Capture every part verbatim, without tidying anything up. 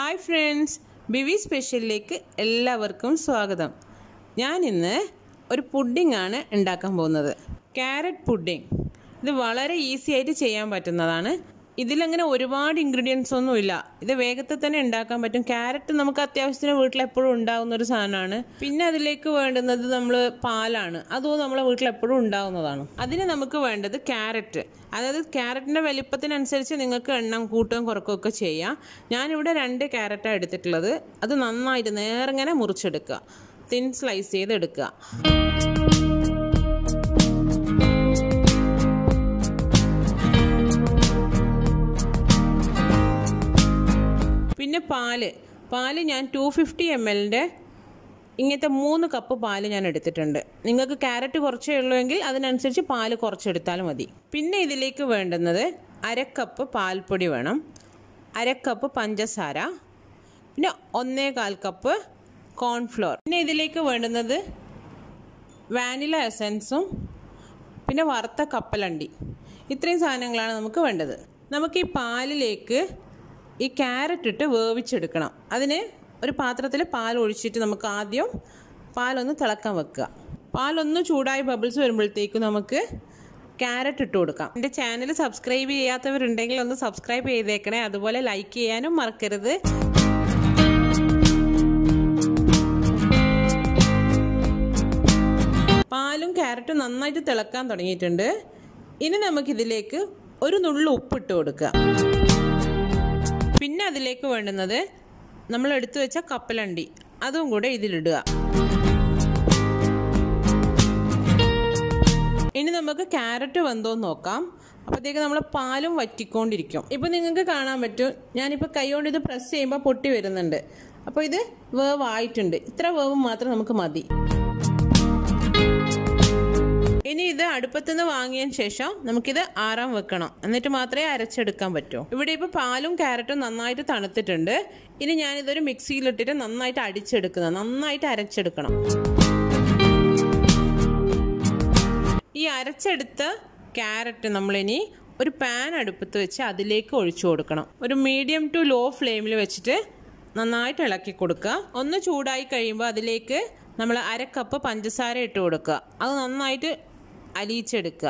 Hi friends, Beevi സ്പെഷ്യലിലേക്ക് എല്ലാവർക്കും സ്വാഗതം. ഞാനിന്ന് ഒരു പുഡിംഗ് ആണ് ഉണ്ടാക്കാൻ പോകുന്നത്. Carrot pudding. ഇത് വളരെ ഈസി ആയിട്ട് ചെയ്യാൻ പറ്റുന്നതാണ്. ഇതിലങ്ങനെ ഒരുപാട് ഇൻഗ്രീഡിയൻസ് ഒന്നുമില്ല. ഇത് വേഗത്തിൽ തന്നെ ഉണ്ടാക്കാൻ പറ്റും. ക്യാരറ്റ് നമുക്ക് അത്യാവശ്യത്തിന് വീട്ടിലെപ്പോഴും ഉണ്ടാകുന്ന ഒരു സാധനമാണ്. പിന്നെ അതിലേക്ക് വേണ്ടുന്നത് നമ്മൾ പാലാണ്. അതും നമ്മളെ വീട്ടിലെപ്പോഴും ഉണ്ടാകുന്നതാണ്. അതിന് നമുക്ക് വേണ്ടത് ക്യാരറ്റ്. അതായത് ക്യാരറ്റിൻ്റെ വലിപ്പത്തിനനുസരിച്ച് നിങ്ങൾക്ക് എണ്ണം കൂട്ടുകയും കുറക്കുകയൊക്കെ ചെയ്യാം. ഞാനിവിടെ രണ്ട് ക്യാരറ്റാണ് എടുത്തിട്ടുള്ളത്. അത് നന്നായിട്ട് നേർങ്ങനെ മുറിച്ചെടുക്കുക, തിൻ സ്ലൈസ് ചെയ്തെടുക്കുക. പിന്നെ പാല് പാല് ഞാൻ ടു ഫിഫ്റ്റി എം എല്ലിൻ്റെ ഇങ്ങനത്തെ മൂന്ന് കപ്പ് പാല് ഞാൻ എടുത്തിട്ടുണ്ട്. നിങ്ങൾക്ക് ക്യാരറ്റ് കുറച്ചേ ഉള്ളൂ എങ്കിൽ അതിനനുസരിച്ച് പാല് കുറച്ചെടുത്താലും മതി. പിന്നെ ഇതിലേക്ക് വേണ്ടുന്നത് അരക്കപ്പ് പാൽപ്പൊടി വേണം, അരക്കപ്പ് പഞ്ചസാര, പിന്നെ ഒന്നേകാൽ കപ്പ് കോൺഫ്ലോർ. പിന്നെ ഇതിലേക്ക് വേണ്ടുന്നത് വാനില എസൻസും പിന്നെ വറുത്ത കപ്പലണ്ടി. ഇത്രയും സാധനങ്ങളാണ് നമുക്ക് വേണ്ടത്. നമുക്ക് ഈ പാലിലേക്ക് ഈ ക്യാരറ്റ് ഇട്ട് വേവിച്ചെടുക്കണം. അതിന് ഒരു പാത്രത്തിൽ പാൽ ഒഴിച്ചിട്ട് നമുക്ക് ആദ്യം പാലൊന്ന് തിളക്കാൻ വെക്കുക. പാലൊന്ന് ചൂടായി ബബിൾസ് വരുമ്പോഴത്തേക്കും നമുക്ക് ക്യാരറ്റ് ഇട്ട് കൊടുക്കാം. എൻ്റെ ചാനൽ സബ്സ്ക്രൈബ് ചെയ്യാത്തവരുണ്ടെങ്കിൽ ഒന്ന് സബ്സ്ക്രൈബ് ചെയ്തേക്കണേ. അതുപോലെ ലൈക്ക് ചെയ്യാനും മറക്കരുത്. പാലും ക്യാരറ്റും നന്നായിട്ട് തിളക്കാൻ തുടങ്ങിയിട്ടുണ്ട്. ഇനി നമുക്കിതിലേക്ക് ഒരു നുള്ളു ഉപ്പിട്ട് കൊടുക്കുക. പിന്നെ അതിലേക്ക് വേണ്ടുന്നത് നമ്മൾ എടുത്തു വെച്ച കപ്പലണ്ടി, അതും കൂടെ ഇതിലിടുക. ഇനി നമുക്ക് ക്യാരറ്റ് വെന്തോന്ന് നോക്കാം. അപ്പോഴത്തേക്ക് നമ്മൾ പാലും വറ്റിക്കൊണ്ടിരിക്കും. ഇപ്പം നിങ്ങൾക്ക് കാണാൻ പറ്റും, ഞാനിപ്പോൾ കൈ കൊണ്ട് ഇത് പ്രസ് ചെയ്യുമ്പോൾ പൊട്ടി വരുന്നുണ്ട്. അപ്പോൾ ഇത് വേവായിട്ടുണ്ട്. ഇത്ര വേവ് മാത്രം നമുക്ക് മതി. ഇനി ഇത് അടുപ്പത്തുനിന്ന് വാങ്ങിയതിന് ശേഷം നമുക്കിത് ആറാൻ വെക്കണം. എന്നിട്ട് മാത്രമേ അരച്ചെടുക്കാൻ പറ്റൂ. ഇവിടെ ഇപ്പോൾ പാലും ക്യാരറ്റും നന്നായിട്ട് തണുത്തിട്ടുണ്ട്. ഇനി ഞാനിതൊരു മിക്സിയിലിട്ടിട്ട് നന്നായിട്ട് അടിച്ചെടുക്കുന്നത്, നന്നായിട്ട് അരച്ചെടുക്കണം. ഈ അരച്ചെടുത്ത ക്യാരറ്റ് നമ്മളിനി ഒരു പാൻ അടുപ്പത്ത് വെച്ച് അതിലേക്ക് ഒഴിച്ചു കൊടുക്കണം. ഒരു മീഡിയം ടു ലോ ഫ്ലെയിമിൽ വെച്ചിട്ട് നന്നായിട്ട് ഇളക്കി കൊടുക്കുക. ഒന്ന് ചൂടായി കഴിയുമ്പോൾ അതിലേക്ക് നമ്മൾ അരക്കപ്പ് പഞ്ചസാര ഇട്ട് കൊടുക്കുക. അത് നന്നായിട്ട് അലിയിച്ചെടുക്കുക.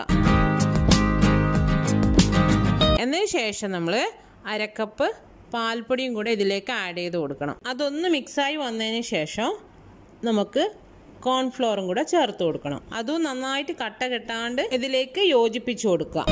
എന്നതിന് ശേഷം നമ്മൾ അരക്കപ്പ് പാൽപ്പൊടിയും കൂടെ ഇതിലേക്ക് ആഡ് ചെയ്ത് കൊടുക്കണം. അതൊന്ന് മിക്സായി വന്നതിന് ശേഷം നമുക്ക് കോൺഫ്ലോറും കൂടെ ചേർത്ത് കൊടുക്കണം. അതും നന്നായിട്ട് കട്ട കെട്ടാണ്ട് ഇതിലേക്ക് യോജിപ്പിച്ചു കൊടുക്കുക.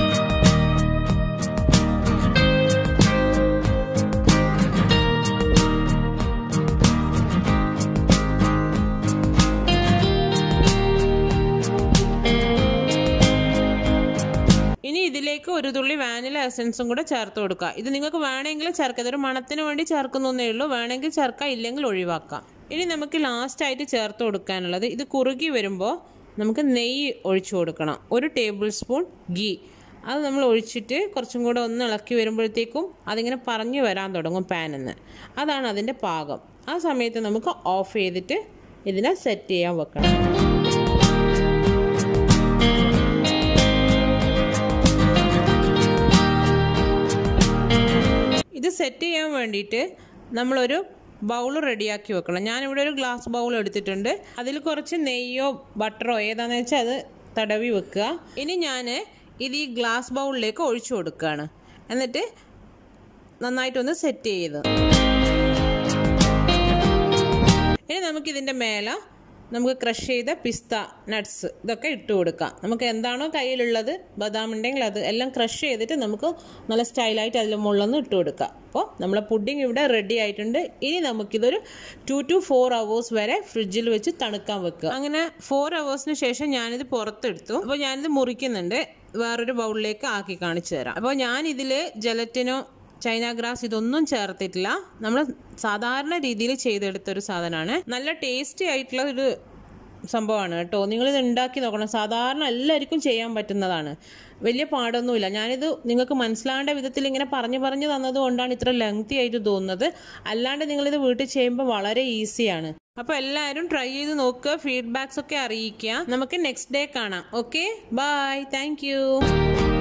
ഇനി ഇതിലേക്ക് ഒരു തുള്ളി വാനില എസൻസും കൂടെ ചേർത്ത് കൊടുക്കുക. ഇത് നിങ്ങൾക്ക് വേണമെങ്കിൽ ചേർക്കാം. ഇതൊരു മണത്തിന് വേണ്ടി ചേർക്കുന്നേ ഉള്ളൂ. വേണമെങ്കിൽ ചേർക്കാം, ഇല്ലെങ്കിൽ ഒഴിവാക്കാം. ഇനി നമുക്ക് ലാസ്റ്റായിട്ട് ചേർത്ത് കൊടുക്കാനുള്ളത്, ഇത് കുറുകി വരുമ്പോൾ നമുക്ക് നെയ്യ് ഒഴിച്ചു കൊടുക്കണം. ഒരു ടേബിൾ സ്പൂൺ ഗീ അത് നമ്മൾ ഒഴിച്ചിട്ട് കുറച്ചും കൂടെ ഒന്ന് ഇളക്കി വരുമ്പോഴത്തേക്കും അതിങ്ങനെ പറഞ്ഞു വരാൻ തുടങ്ങും പാനിൽ നിന്ന്. അതാണ് അതിൻ്റെ പാകം. ആ സമയത്ത് നമുക്ക് ഓഫ് ചെയ്തിട്ട് ഇതിനെ സെറ്റ് ചെയ്യാൻ വെക്കണം. ഇത് സെറ്റ് ചെയ്യാൻ വേണ്ടിയിട്ട് നമ്മളൊരു ബൗൾ റെഡിയാക്കി വെക്കണം. ഞാനിവിടെ ഒരു ഗ്ലാസ് ബൗൾ എടുത്തിട്ടുണ്ട്. അതിൽ കുറച്ച് നെയ്യോ ബട്ടറോ ഏതാണെന്ന് വെച്ചാൽ അത് തടവി വെക്കുക. ഇനി ഞാൻ ഇത് ഈ ഗ്ലാസ് ബൗളിലേക്ക് ഒഴിച്ചു കൊടുക്കുകയാണ്. എന്നിട്ട് നന്നായിട്ടൊന്ന് സെറ്റ് ചെയ്ത് ഇനി നമുക്കിതിൻ്റെ മേലെ നമുക്ക് ക്രഷ് ചെയ്ത പിസ്ത നട്ട്സ് ഇതൊക്കെ ഇട്ട് കൊടുക്കാം. നമുക്ക് എന്താണോ കയ്യിലുള്ളത്, ബദാം ഉണ്ടെങ്കിൽ അത് എല്ലാം ക്രഷ് ചെയ്തിട്ട് നമുക്ക് നല്ല സ്റ്റൈലായിട്ട് അതിൽ മുകളിലൊന്ന് ഇട്ട് കൊടുക്കാം. അപ്പോൾ നമ്മളെ പുഡിംഗ് ഇവിടെ റെഡി ആയിട്ടുണ്ട്. ഇനി നമുക്കിതൊരു ടു ടു ഫോർ അവേഴ്സ് വരെ ഫ്രിഡ്ജിൽ വെച്ച് തണുക്കാൻ വെക്കുക. അങ്ങനെ ഫോർ അവേഴ്സിന് ശേഷം ഞാനിത് പുറത്തെടുത്തു. അപ്പോൾ ഞാനിത് മുറിക്കുന്നുണ്ട്, വേറൊരു ബൗളിലേക്ക് ആക്കി കാണിച്ചു തരാം. അപ്പോൾ ഞാനിതിൽ ജലറ്റിനോ ചൈന ഗ്രാസ് ഇതൊന്നും ചേർത്തിട്ടില്ല. നമ്മൾ സാധാരണ രീതിയിൽ ചെയ്തെടുത്തൊരു സാധനമാണ്. നല്ല ടേസ്റ്റി ആയിട്ടുള്ള ഒരു സംഭവമാണ് കേട്ടോ. നിങ്ങളിത് ഉണ്ടാക്കി നോക്കണം. സാധാരണ എല്ലാവർക്കും ചെയ്യാൻ പറ്റുന്നതാണ്. വലിയ പാടൊന്നുമില്ല. ഞാനിത് നിങ്ങൾക്ക് മനസ്സിലാവേണ്ട വിധത്തിൽ ഇങ്ങനെ പറഞ്ഞു പറഞ്ഞു തന്നത് കൊണ്ടാണ് ഇത്ര ലെങ്തി ആയിട്ട് തോന്നുന്നത്. അല്ലാണ്ട് നിങ്ങളിത് വീട്ടിൽ ചെയ്യുമ്പോൾ വളരെ ഈസിയാണ്. അപ്പോൾ എല്ലാവരും ട്രൈ ചെയ്ത് നോക്കുക, ഫീഡ്ബാക്സ് ഒക്കെ അറിയിക്കുക. നമുക്ക് നെക്സ്റ്റ് ഡേ കാണാം. Okay, bye, thank U.